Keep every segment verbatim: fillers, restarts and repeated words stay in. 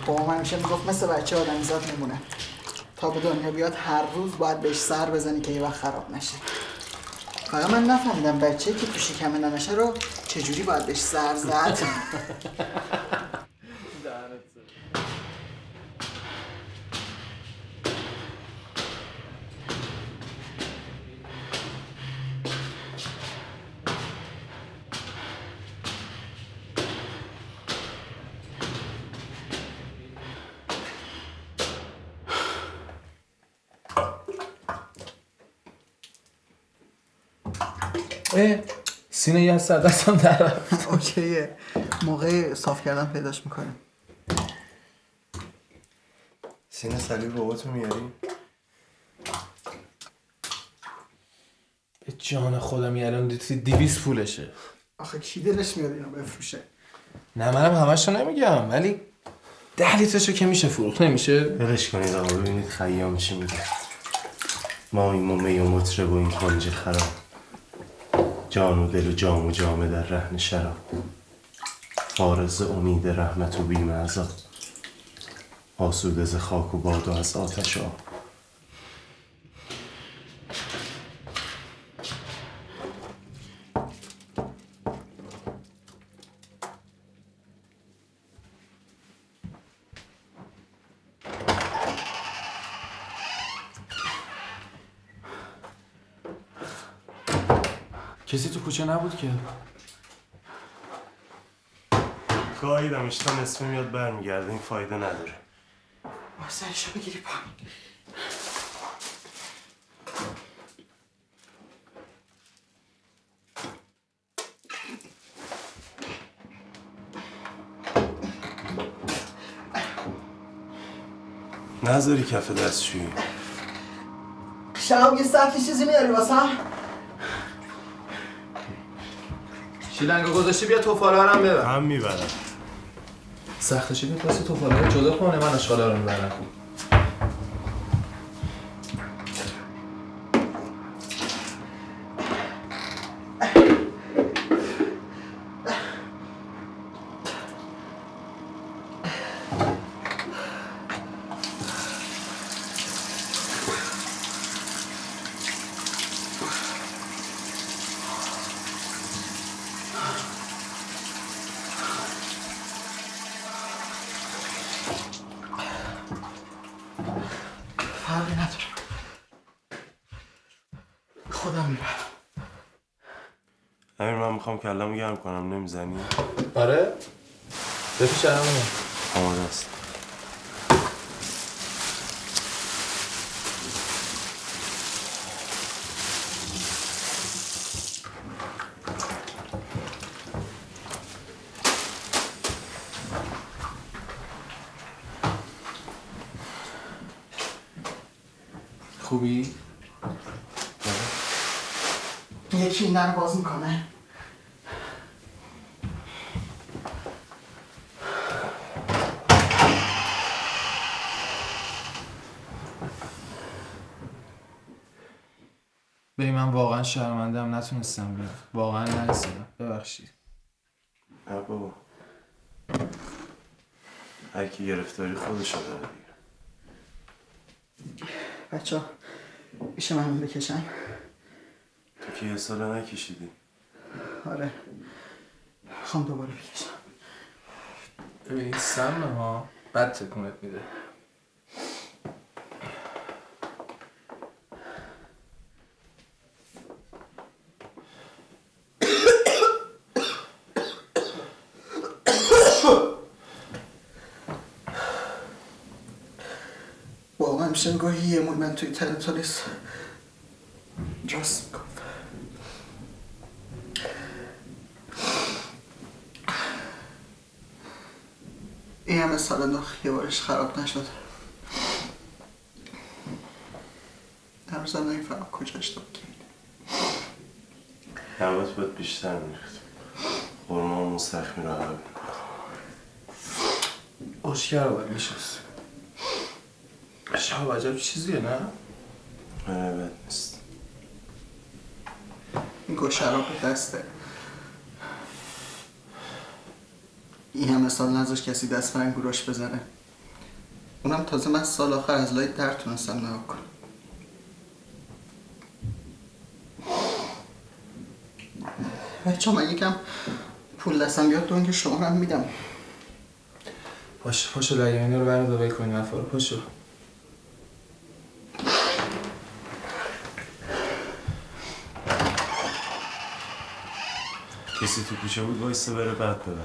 بابام همیشه میگفت مثل بچه آدمیزاد میمونه، تا به دنیا بیاد هر روز باید بهش سر بزنی که یه وقت خراب نشه. فقط من نفهمیدم بچه‌ای که تو شکم ننشه رو چجوری باید بهش سر زد. اه سینه یه هست دستم در رفت. اوکیه، موقع صاف کردن پیداش میکنیم. سینه صلیب باباتو میاری؟ به جان خودم یه الان دیویس پولشه. آخه کی دلش میاد اینو بفروشه؟ نه منم همشو نمیگم ولی ده لیترشو که میشه فروخت نمیشه؟ بلش کنید آقا ببینید خیام چی میگه. ما این مومه و مطرب و این کنج خراب، جان و دل و جام و جامه در رهن شراب، فارغ امید رحمت و بیم عذاب، آسوده ز خاک و باد و از آتش و آب. کسی تو کوچه نبود که؟ گاهی دمشتا نصفه میاد برمیگرده، این فایده نداره. سرشو بگیری پایین. نذاری کف دستشویی. شب یه ساعتی چیزی میاری واسم؟ شیلنگو گذاشتی بیا توفاله هم ببر. هم میبرم. سختشی بیت واسه توفاله رو جدا کنه، من اشغاله رو میبرم. فرقی نداره، خودم میبرم. امیر من میخوام کلمو گرم کنم، نمیزنی؟ آره؟ بپیش همونه آماده است. خوبی؟ یکی این در باز میکنه. ببین من واقعا شرمندم نتونستم بیام، واقعا نرسیدم، ببخشید. نه بابا، هر کی گرفتاری خودشو داره دیگه. بچه ها میشه من بکشم؟ تو که یه ساله نکشیدی. آره میخوام دوباره بکشم. ببین این سمه ها بد تکونت میده. بابا همیشه گاهی یه موی من توی تریتوریس راست میگفت. این همه سال انداخت یه بارش خراب نشد. هنوزم نمیفهم کجا اشتباه کرد. هوات باید بیشتر میریخت. خورما و مستخمی رو عقب اشکر رو باید میشست. شب عجب چیزیه نه؟ آره بد نیست. این گوه شراب به دسته. این همه سال نذاش کسی دست فرنگ گروش بزنه. اونم تازه من سال آخر از لای در تونستم نگاه کنم. بچه من یکم پول دستم بیاد دونک شما رو هم میدم. پاشو پاشو لگه اینا رو برد و بل کنیم حرفا رو. پاشو. کسی تو کوچه بود وایسته بره بعد ببر.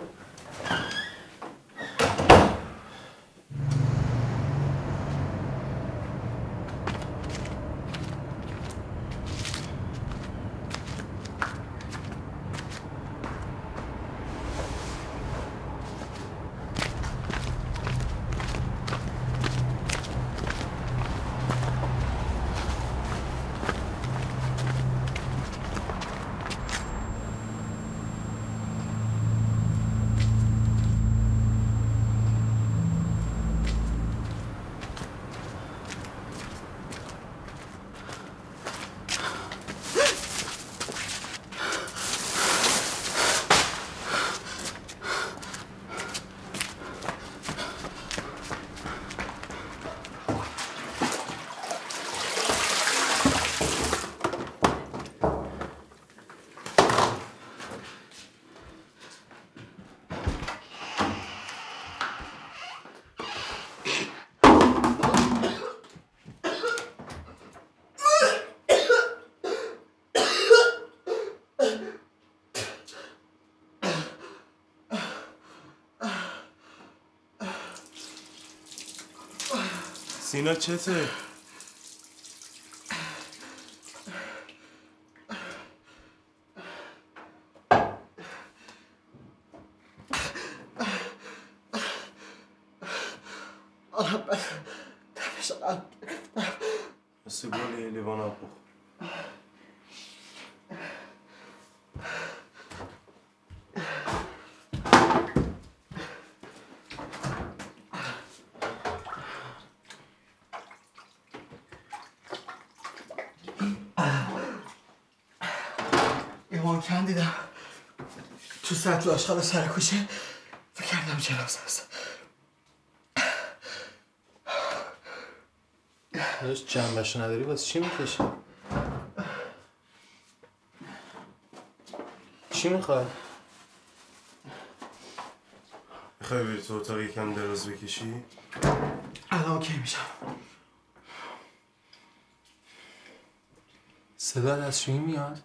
سینا چته؟ مثل گل لیوان آب بخور. یه مانکن دیدم تو سطل آشغال سر کوچه، فکر کردم جنازه هست. داشت جنبشو نداری واسه چی میکشی؟ چی میخوای؟ میخوای بری تو اتاق یکم دراز بکشی؟ الان اوکی میشم. صدا دستشویی میاد؟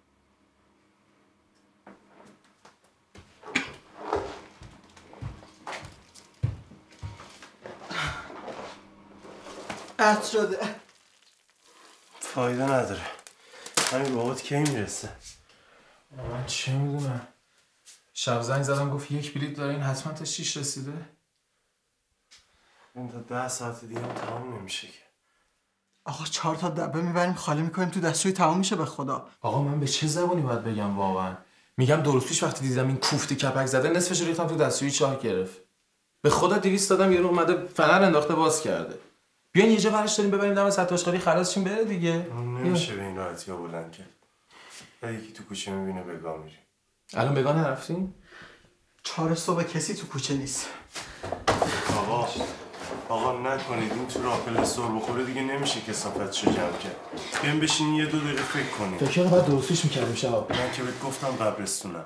قطع شده. فایده نداره. همین بابات کی میرسه؟ من چه میدونم. شب زنگ زدم گفت یک بلیت دارین حتما تا شیش رسیده. این تا ده ساعت دیگه هم تمام نمیشه که. آقا چهار تا دبه میبریم خالی میکنیم تو دستشویی تمام میشه به خدا. آقا من به چه زبانی باید بگم واقعا؟ میگم دو روز پیش وقتی دیدم این کوفتی کپک زده نصفش رو ریختم تو دستشویی چاه گرفت. به خدا دویست دادم یارو اومده فنر انداخته باز کرده. بیاین یه جا ورش داریم ببریم دم سطح آشغالی خلاص شیم بره دیگه. نمیشه به این راحتی ها بلند کرد. یکی تو کوچه میبینه بگاه میریم. الان بگاه نرفتیم؟ چهار صبح کسی تو کوچه نیست. آقا آقا نکنید این تو راپل سر بخوره دیگه نمیشه کثافتشو جمع کرد. بیاین بشین یه دو دقیقه فکر کنیم. فکر کنم بعد درستش میکردیم شباب. من که بهت گفتم قبرستونم.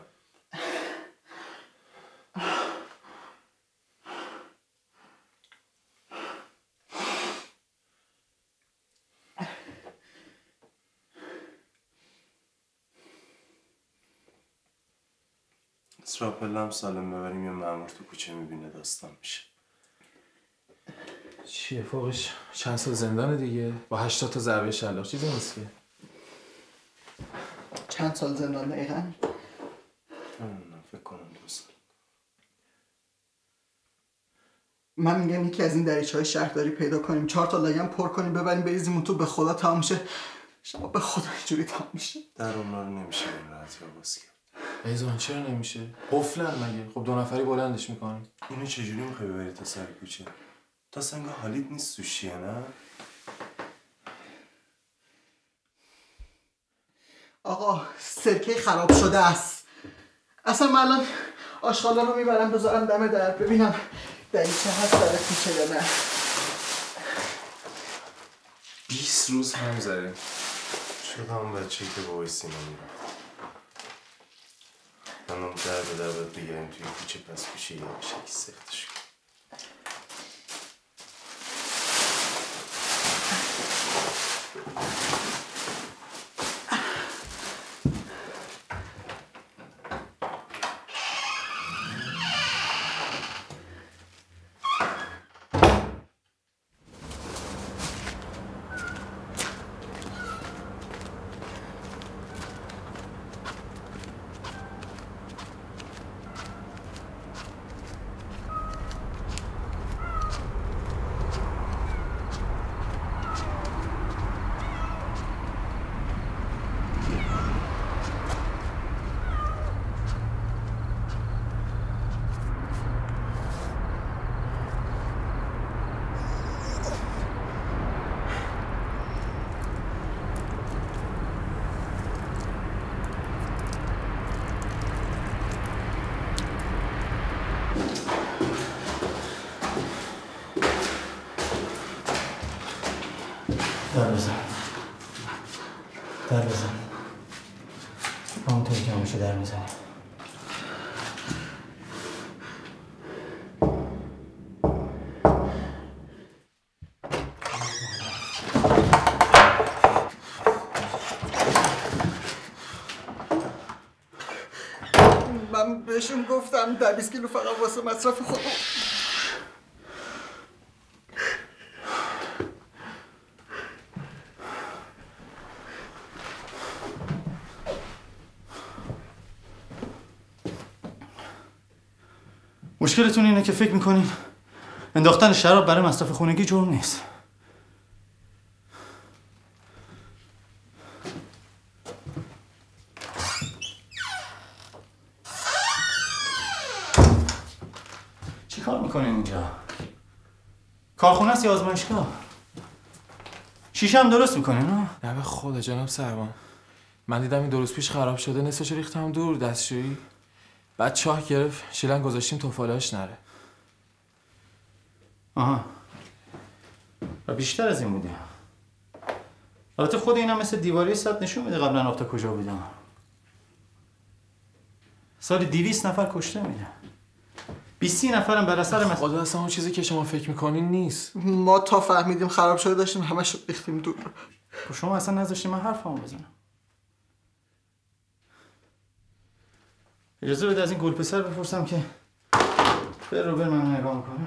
راپل هم سالم ببریم یا مأمور تو کوچه میبینه داستان میشه. چیه فوقش چند سال زندانه دیگه با هشتاد تا ضربه شلاق چیزی نیست که. چند سال زندان دقیقا؟ نمیدونم فکر کنم دو سال. من میگم یکی از این دریچه های شهرداری پیدا کنیم، چهار تا لگم پر کنیم ببریم بریزیم اون تو، به خدا تمام میشه. شما به خدا اینجوری تمام میشه. در اونا رو نمیشه این راحتی ها باز کرد. ایزان چرا نمیشه؟ قفلن مگه؟ خب دو نفری بلندش میکنیم. اینو چجوری میخوای ببری تا سر کوچه؟ تا سنگا حالیت نیست توشیه نه؟ آقا سرکه خراب شده است. اصلا من الان آشغالا رو میبرم بذارم دم در ببینم دقیقه هست داره کوچه یا نه؟ بیست روز هم زده. شد همون بچه‌ای که با سینا میرم. منم در به در باید بگریم توی کوچه پس کوچه یه شکی سفتش کنم. در بزن در بزن همونطوری که همیشه در میزنی. من بهشون گفتم ده بیست کیلو فقط واسه مصرف خودم. مشکلتون اینه که فکر میکنین انداختن شراب برای مصرف خونگی جرم نیست. چی کار میکنین اینجا؟ کارخونه است یا آزمایشگاه؟ شیشه هم درست میکنین ها؟ نه به خدا جناب سروان، من دیدم این دو روز پیش خراب شده، نصفش ریختم دور دستشویی، بعد چاه گرفت شیلنگ گذاشتیم توفالاش نره. آها و بیشتر از این بوده. البته خود اینم مثل دیواری سد نشون میده قبلا آفتا کجا بودم. سال دویست نفر کشته میده. بیست نفرم بر اثر مثلا خدا اصلا اون چیزی که شما فکر میکنین نیست. ما تا فهمیدیم خراب شده داشتیم همش ریختیم دور. شما اصلا نذاشتیم من حرفمو بزنم. اجازه بده از این گل پسر بپرسم که بر رو بر من نگاه میکنه.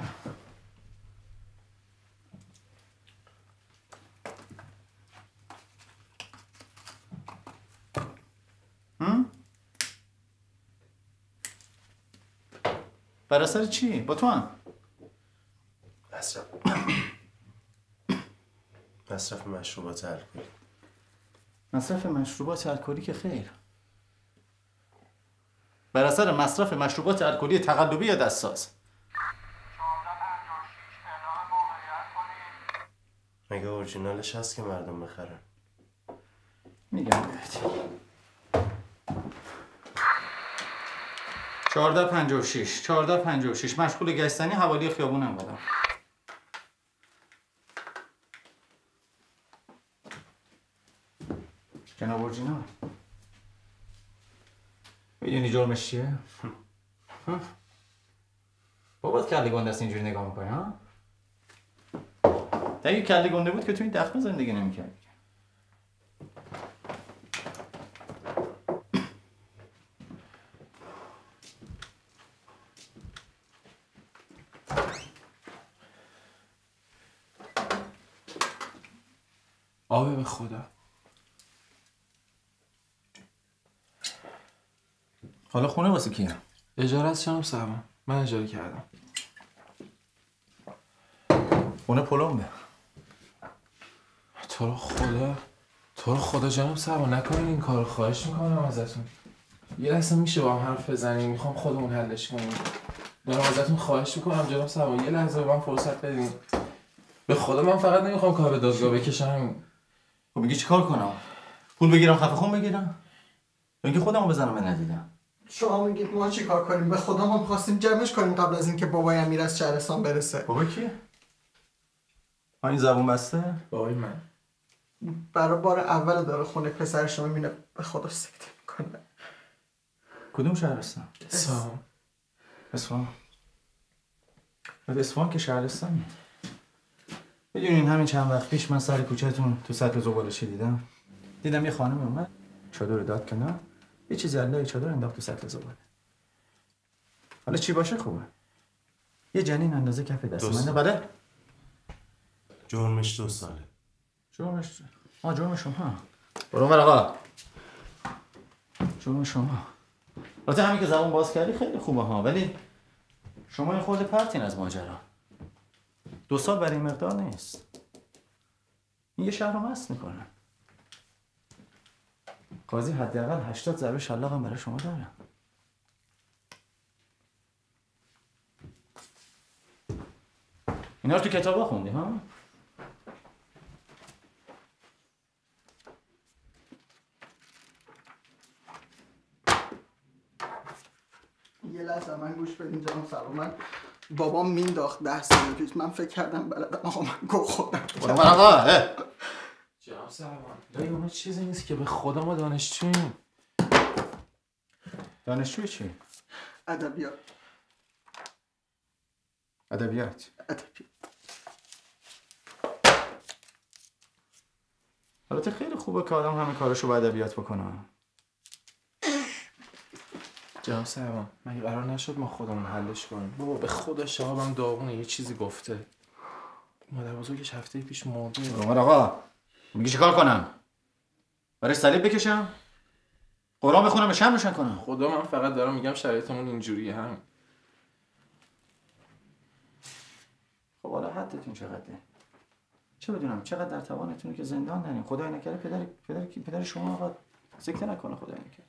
هم؟ بر اثر چی؟ با تو هم؟ مصرف مصرف مشروبات الکلی. مصرف مشروبات الکلی که خیر. بر اثر مصرف مشروبات الکلی تقلبی یا دستساز. مگه اورجینالش هست که مردم بخرن؟ میگم بهت. چهارده پنجاه و شش چهارده پنجاه و شش مشغول گشتنی حوالی خیابون انقدر. جناب اورجینال میدونی جرمش چیه؟ بابات کله گنده است اینجوری نگاه میکنی ها؟ اگه کله گنده بود که تو این دخمه زندگی نمیکردی. آبه به خدا. حالا خونه واسه کیه؟ اجاره از جناب سروان، من اجاره کردم. خونه پلمبه. تو رو خدا تو رو خدا جناب سروان نکنین این کارو، خواهش میکنم ازتون. یه لحظه میشه با هم حرف بزنیم، میخوام خودمون حلش کنیم. دارم ازتون خواهش میکنم جناب سروان یه لحظه به من فرصت بدین. به خدا من فقط نمیخوام کار به دادگاه بکشم. خب میگی چی کار کنم؟ پول بگیرم خفه خون بگیرم؟ یا اینکه خودمو بزنم به ندیدم؟ شما میگید ما چی کار کنیم؟ به خدا ما می‌خواستیم جمعش کنیم قبل از اینکه بابای امیر از شهرستان برسه. بابا کیه؟ ها این زبون بسته؟ بابای من. برای بار اول داره خونه پسرش رو میبینه به خدا سکته میکنه. کدوم شهرستان؟ اصفهان. اصفهان. اصفهان که شهرستانی. بدونین همین چند وقت پیش من سر کوچه‌تون تو سطل زباله‌چی دیدم. دیدم یه خانم اومد چادر داد کنار، یه چیزی علای چادر انداخت تو سطل زباله. حالا چی باشه خوبه؟ یه جنین اندازه کف دست منه. بله؟ جرمش دو ساله. جرمش آه جرم شما. برو اون آقا. جرم شما. البته همین که زبون باز کردی خیلی خوبه ها، ولی شما یه خورده پرتین از ماجرا. دو سال برای این مقدار نیست. این یه شهر رو مست میکنن. قاضی حداقل هشتاد ضربه شلاق هم برای شما داره. اینا رو تو کتابا خوندی ها؟ یه لحظه من گوش بدین جناب سلام. من بابام مینداخت ده سال پیش، من فکر کردم بلدم. آقا من گو خودم. برو من آقا. جناب سروان دایی اون چیزی نیست که به خدا ما دانشجوییم. دانشجوی چی؟ ادبیات. ادبیات. ادبیات. البته خیلی خوبه که آدم همه کاراشو با ادبیات بکنه. جناب سروان مگه قرار نشد ما خودمون حلش کنیم؟ بابا به خدا شهابم داغونه یه چیزی گفته. مادر بزرگش هفته پیش مرده. عمر آقا میگی چه کار کنم؟ برای صلیب بکشم؟ قرآن بخونم به شمع روشن کنم؟ خدا من فقط دارم میگم شرایطمون اینجوریه هم. خب حالا حدتون چقدره؟ چه بدونم چقدر در توانتونه که زندان نرین. خدای نکره پدر پدر پدر شما آقا سکته نکنه. خدای نکره.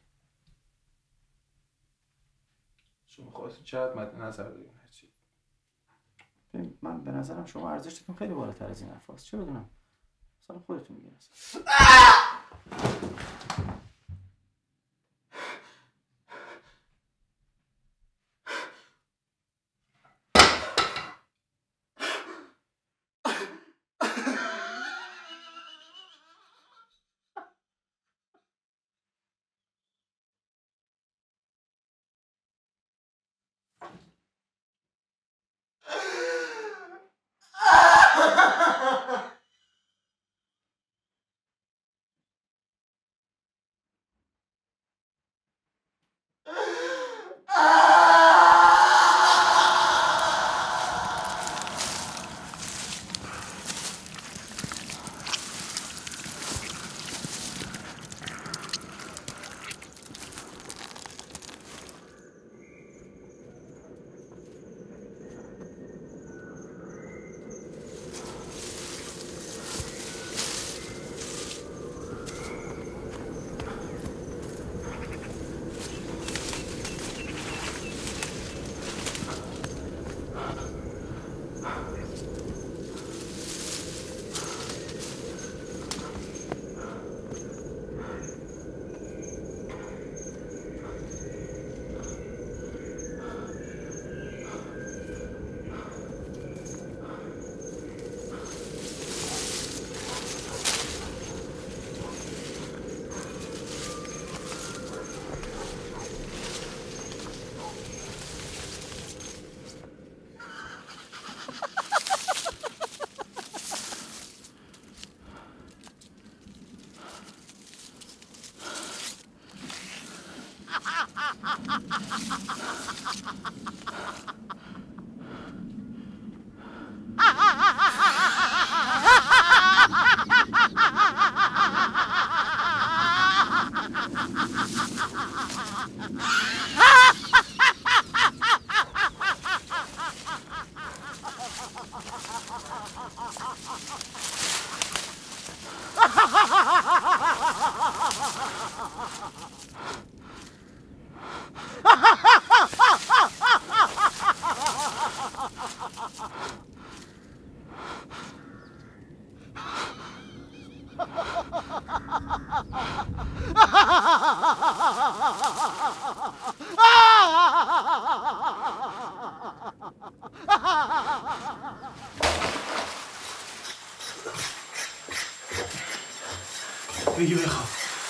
شما خودتون چقدر مد نظر دارین هرچی. ببین من به نظرم شما ارزشتون خیلی بالاتر از این حرفاست. چه بدونم؟ مثلا خودتون میگین اصلا.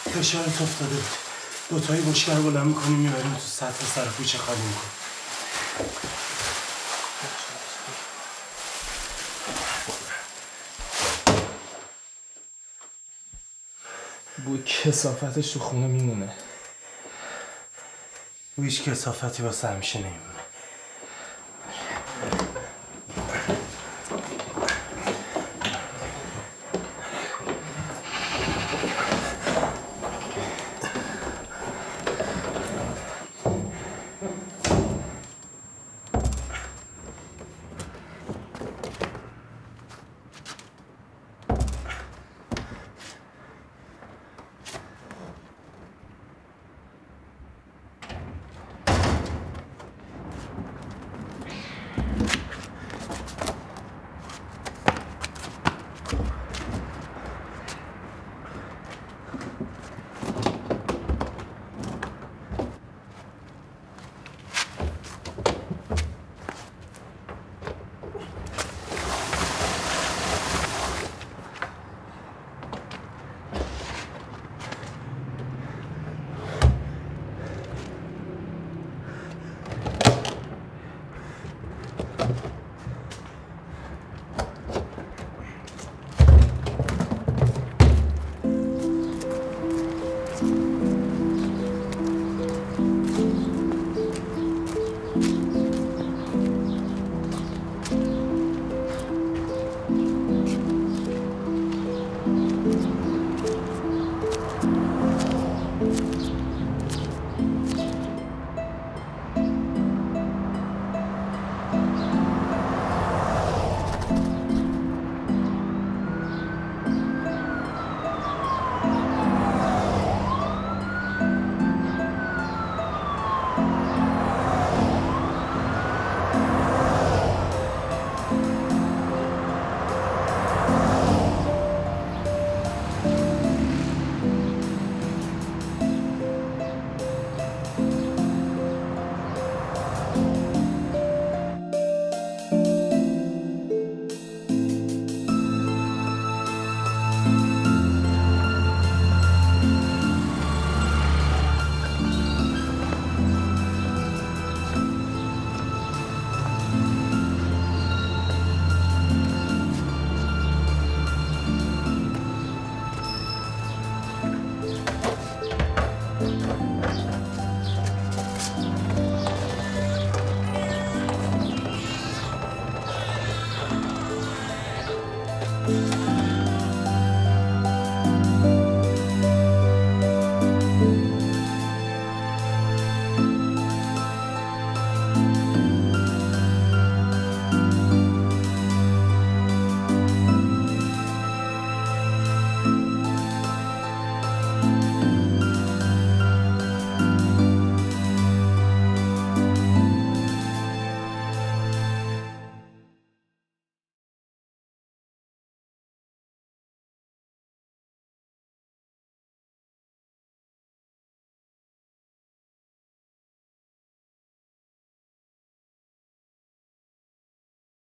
فشارت افتاده بود. دوتایی بشکه رو بلند میکنیم میبریم تو سطح سر کوچه خالی میکنیم. بوی کثافتش تو خونه میمونه. هیچ کثافتی واسه همیشه نمیمونه.